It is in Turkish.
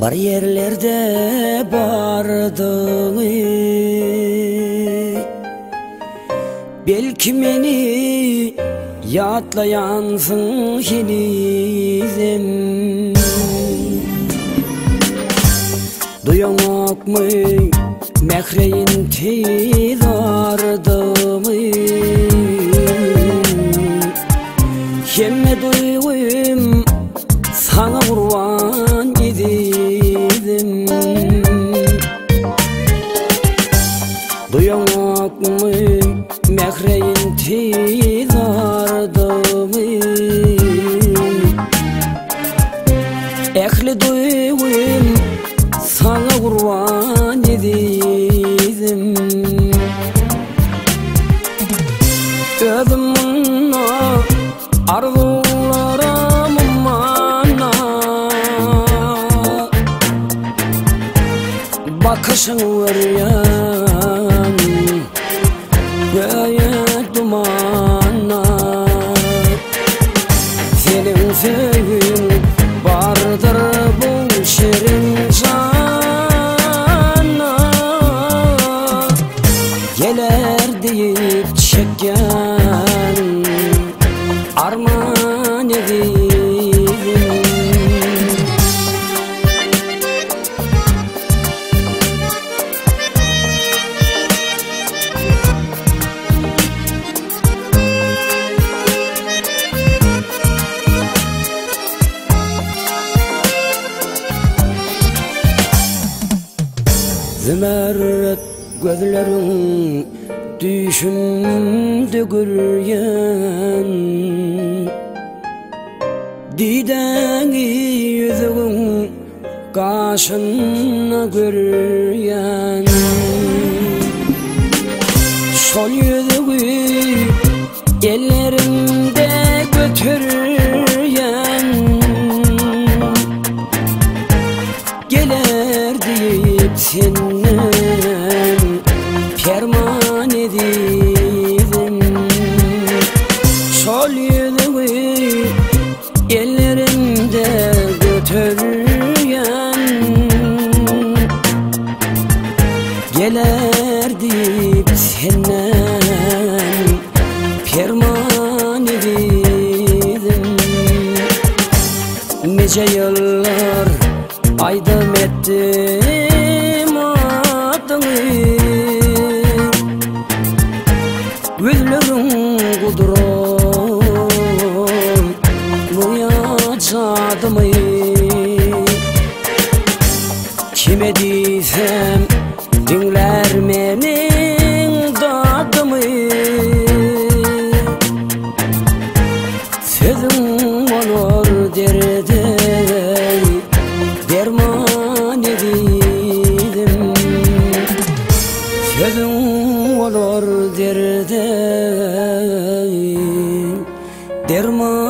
Bar yerlerde bardın, belki meni yatlayansın hinizim. Duyamak mı mehreyin tizardımı, yemme duyğum sana kurban idim. Duyamak mı mehreyin tizardımı, ehli duyğum sana kurban idim. Özümün arzularım mana, bakışın vuryan göğe dumana. Senin sevgin vardır bu şirin sana, gelir deyip çekken armağan edeyim. Zümerret gözlerin düşümde göryen, dideni yüzün kaşına göryen. Şol yüzüğü ellerimde götüryen, gelir deyip senden ferman edeyim. Şol yüzüğü ellerimde götüryen, gelir deyip senden ferman edeyim. Nice yıllar aydım ettim adını, güllerin kudurum muyacadı mı? Kime diysem dinler menin dadımı, sözüm olur derde derman edeyim. Sözüm olur derde derman